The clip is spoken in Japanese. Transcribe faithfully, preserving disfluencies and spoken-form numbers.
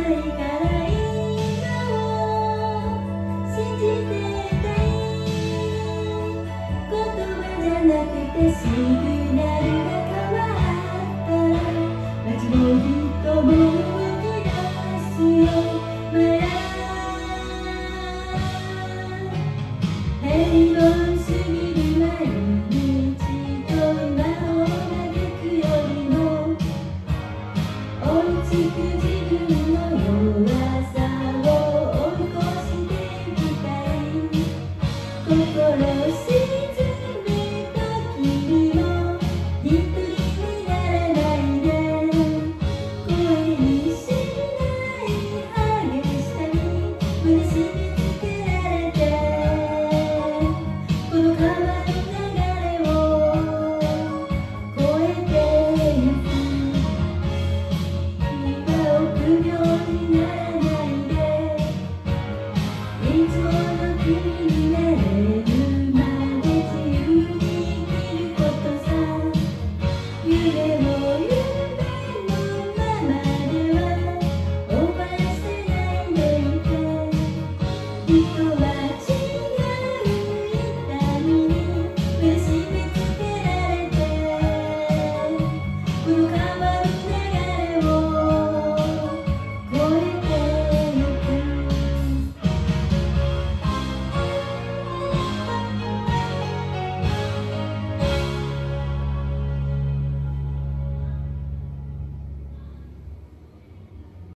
ないから今を信じてたい。言葉じゃなくてシグナルが変わったら街もきっともう動き出すよ。まだ平凡すぎる毎日と今を嘆くよりも追いつく自分の弱さを追い越していきたい。心沈む時にも一人にならないで、声にしない激しさに胸締め付けられて、この川の流れを越えてゆく。今臆病にならないで、いつもの君になれるまで自由に生きることさ。夢